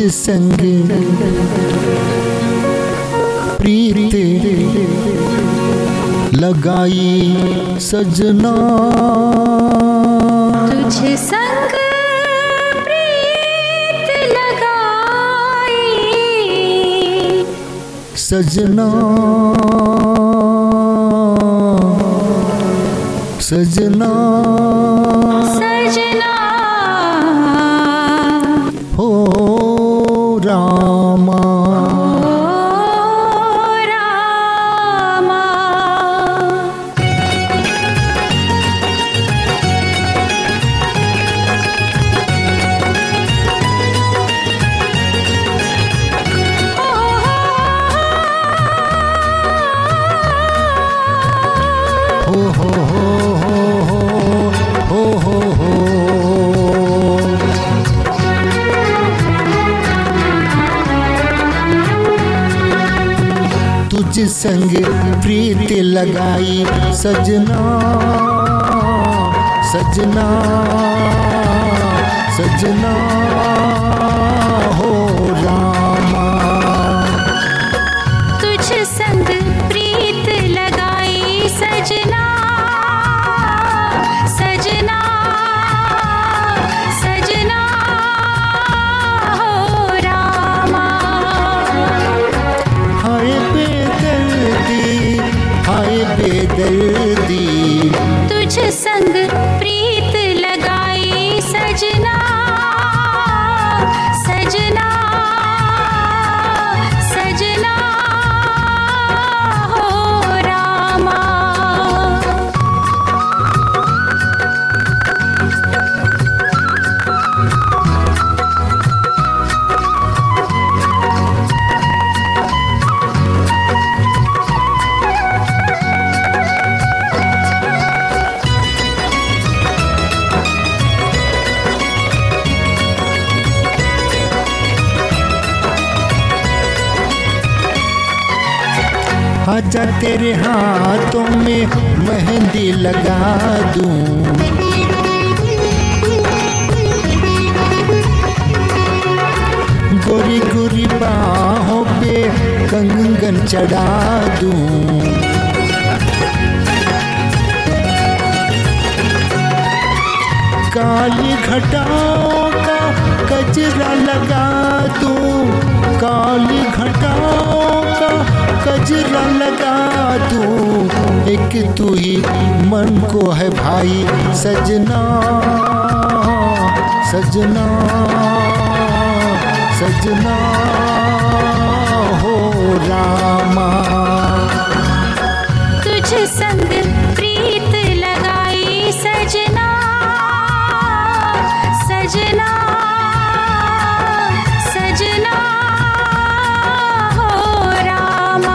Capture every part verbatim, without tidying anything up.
संग प्रीत लगाई सजना, तुझ संग प्रीत लगाई सजना, सजना सजना हो रामा। हो हो हो हो हो हो हो। तुझ संग प्रीत लगाई सजना, सजना सजना हो रामा। तुझ संग प्रीत लगाई सजना, सजना सजना हो रामा। हाय बेदर्दी, हाय बेदर्दी, तुझ संग प्रीत लगाई सजना, सजना सजना हो रामा। आजा तेरे हाथों में मेहंदी लगा दूं, गोरी गोरी बाहों पे कंगन चढ़ा दूं। काली घटाओं का कजरा लगा दूं, काली घटाओं का कजरा लगा दूं। एक तू ही मन को है भाई सजना, सजना सजना हो रामा। तुझ संग प्रीत लगाई सजना, सजना सजना हो रामा।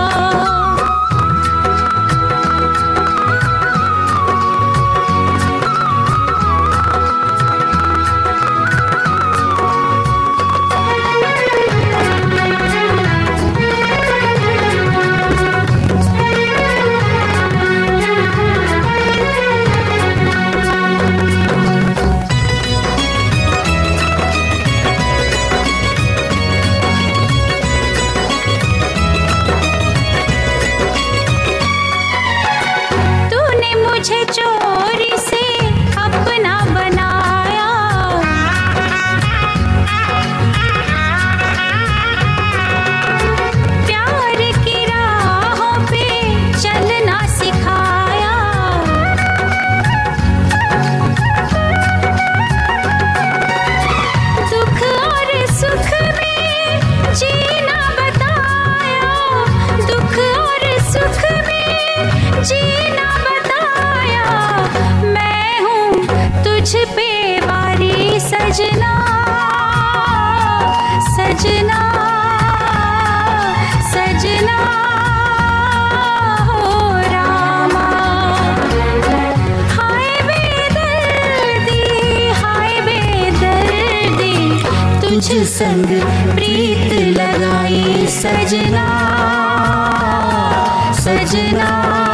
मुझे चोरी से अपना बनाया, प्यार की राहों पे चलना सिखाया। दुख और सुख में जीना बताया, दुख और सुख में जीना मैं हूँ तुझ पे वारी सजना, सजना सजना हो रामा। हाय बेदर्दी, हाय बेदर्दी, तुझ संग प्रीत लगाई सजना, सजना